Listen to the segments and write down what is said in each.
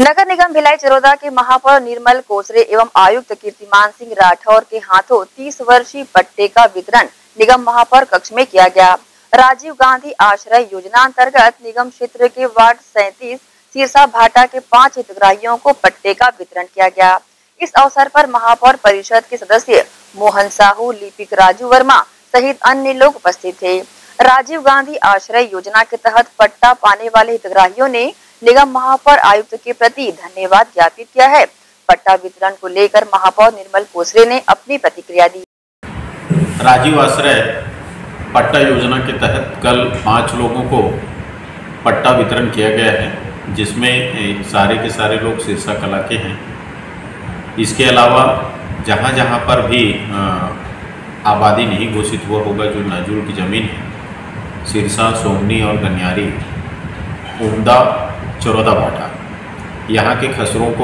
नगर निगम भिलाई चरोदा के महापौर निर्मल कोसरे एवं आयुक्त कीर्तिमान सिंह राठौर के हाथों 30 वर्षीय पट्टे का वितरण निगम महापौर कक्ष में किया गया। राजीव गांधी आश्रय योजना अंतर्गत निगम क्षेत्र के वार्ड 37 सिरसा भाटा के 5 हितग्राहियों को पट्टे का वितरण किया गया। इस अवसर पर महापौर परिषद के सदस्य मोहन साहू, लिपिक राजू वर्मा सहित अन्य लोग उपस्थित थे। राजीव गांधी आश्रय योजना के तहत पट्टा पाने वाले हितग्राहियों ने निगम महापौर आयुक्त के प्रति धन्यवाद ज्ञापित किया है। पट्टा वितरण को लेकर महापौर निर्मल कोसरे ने अपनी प्रतिक्रिया दी। राजीव आश्रय पट्टा योजना के तहत कल 5 लोगों को पट्टा वितरण किया गया है, जिसमें सारे के सारे लोग सिरसा कला के हैं। इसके अलावा जहाँ जहाँ पर भी आबादी नहीं घोषित हुआ होगा, जो नाजुल की ज़मीन है, सिरसा, सोमनी और गनियारी, उमदा, चरोदा भाटा, यहाँ के खसरों को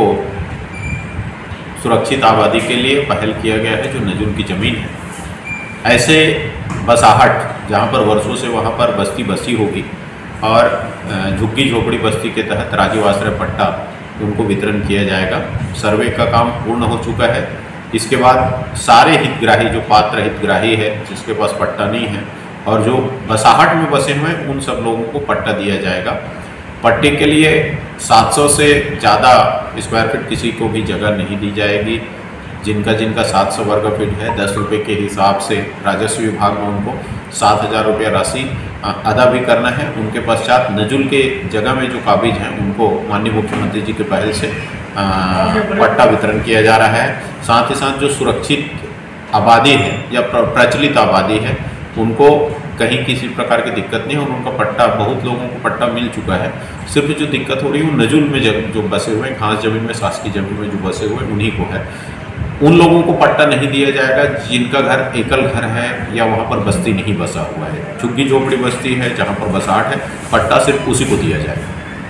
सुरक्षित आबादी के लिए पहल किया गया है, जो नजुल की ज़मीन है। ऐसे बसाहट जहाँ पर वर्षों से वहाँ पर बस्ती बसी होगी और झुग्गी झोपड़ी बस्ती के तहत राजीव आश्रय पट्टा उनको वितरण किया जाएगा। सर्वे का काम पूर्ण हो चुका है। इसके बाद सारे हितग्राही, जो पात्र हितग्राही है, जिसके पास पट्टा नहीं है और जो बसाहट में बसे हुए हैं, उन सब लोगों को पट्टा दिया जाएगा। पट्टे के लिए 700 से ज़्यादा स्क्वायर फीट किसी को भी जगह नहीं दी जाएगी। जिनका 700 वर्ग फीट है, 10 रुपये के हिसाब से राजस्व विभाग में उनको 7,000 रुपया राशि अदा भी करना है। उनके पश्चात नजुल के जगह में जो काबिज हैं, उनको माननीय मुख्यमंत्री जी के पहल से पट्टा वितरण किया जा रहा है। साथ ही साथ जो सुरक्षित आबादी है या प्रचलित आबादी है, उनको कहीं किसी प्रकार की दिक्कत नहीं, और उनका पट्टा, बहुत लोगों को पट्टा मिल चुका है। सिर्फ जो दिक्कत हो रही है वो नजुल में जो बसे हुए हैं, घास जमीन में, शासकीय जमीन में जो बसे हुए हैं, उन्हीं को है। उन लोगों को पट्टा नहीं दिया जाएगा जिनका घर एकल घर है या वहाँ पर बस्ती नहीं बसा हुआ है। झुग्गी झोपड़ी बस्ती है जहाँ पर बसाहट है, पट्टा सिर्फ उसी को दिया जाएगा।